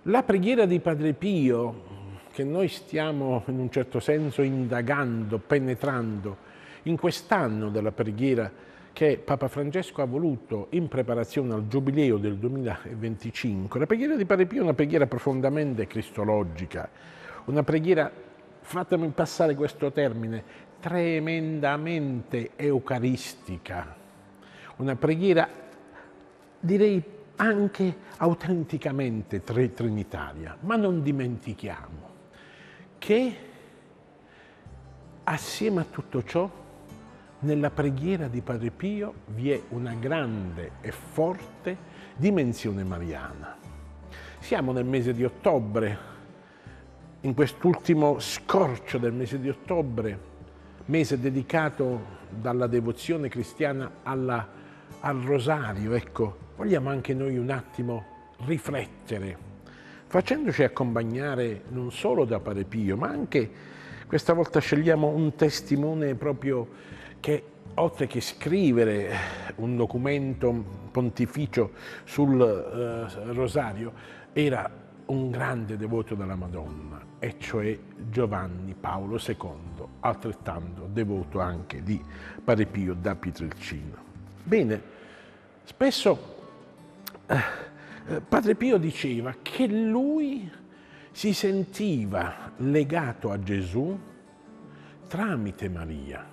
La preghiera di Padre Pio, che noi stiamo in un certo senso indagando, penetrando, in quest'anno della preghiera che Papa Francesco ha voluto in preparazione al Giubileo del 2025, la preghiera di Padre Pio è una preghiera profondamente cristologica, una preghiera, fatemi passare questo termine, tremendamente eucaristica, una preghiera, direi, anche autenticamente trinitaria, ma non dimentichiamo che assieme a tutto ciò nella preghiera di Padre Pio vi è una grande e forte dimensione mariana. Siamo nel mese di ottobre, in quest'ultimo scorcio del mese di ottobre, mese dedicato dalla devozione cristiana al rosario, ecco, vogliamo anche noi un attimo riflettere, facendoci accompagnare non solo da Padre Pio, ma anche questa volta scegliamo un testimone proprio che, oltre che scrivere un documento pontificio sul rosario, era un grande devoto della Madonna, e cioè Giovanni Paolo II, altrettanto devoto anche di Padre Pio da Pietrelcina. Bene, spesso Padre Pio diceva che lui si sentiva legato a Gesù tramite Maria.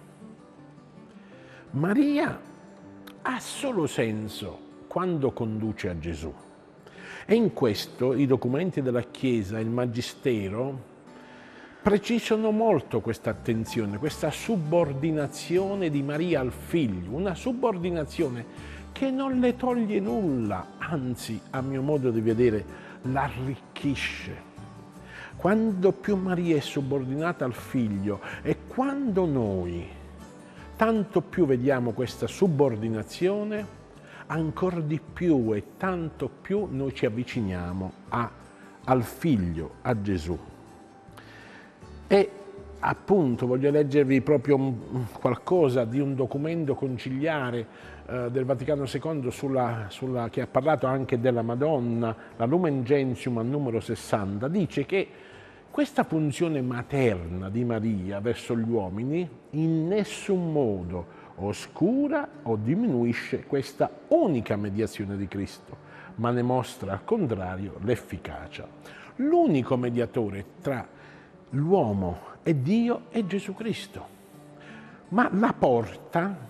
Maria ha solo senso quando conduce a Gesù. E in questo i documenti della Chiesa e il Magistero precisano molto questa attenzione, questa subordinazione di Maria al Figlio, una subordinazione che non le toglie nulla, anzi, a mio modo di vedere, l'arricchisce. Quando più Maria è subordinata al Figlio e quando noi tanto più vediamo questa subordinazione, ancora di più e tanto più noi ci avviciniamo al Figlio, a Gesù. E appunto voglio leggervi proprio qualcosa di un documento conciliare del Vaticano II che ha parlato anche della Madonna, la Lumen Gentium al numero 60, dice che questa funzione materna di Maria verso gli uomini in nessun modo oscura o diminuisce questa unica mediazione di Cristo, ma ne mostra al contrario l'efficacia. L'unico mediatore tra l'uomo e Dio è Gesù Cristo, ma la porta,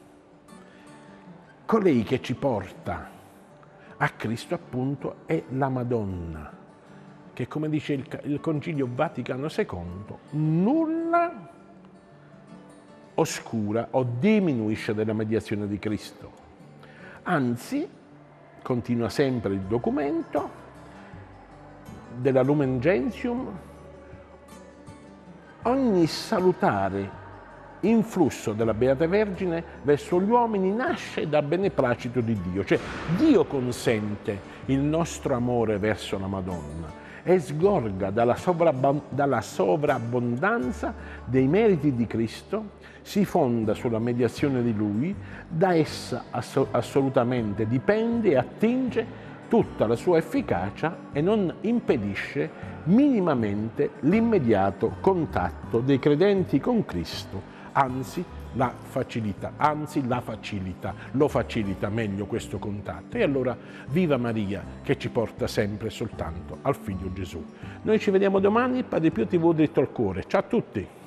colei che ci porta a Cristo appunto è la Madonna, che come dice il Concilio Vaticano II, nulla oscura o diminuisce della mediazione di Cristo. Anzi, continua sempre il documento della Lumen Gentium, ogni salutare influsso della Beata Vergine verso gli uomini nasce dal beneplacito di Dio, cioè Dio consente il nostro amore verso la Madonna e sgorga dalla sovrabbondanza dei meriti di Cristo, si fonda sulla mediazione di Lui, da essa assolutamente dipende e attinge tutta la sua efficacia e non impedisce minimamente l'immediato contatto dei credenti con Cristo, anzi lo facilita meglio questo contatto. E allora viva Maria che ci porta sempre e soltanto al Figlio Gesù. Noi ci vediamo domani, Padre Pio TV dritto al cuore. Ciao a tutti!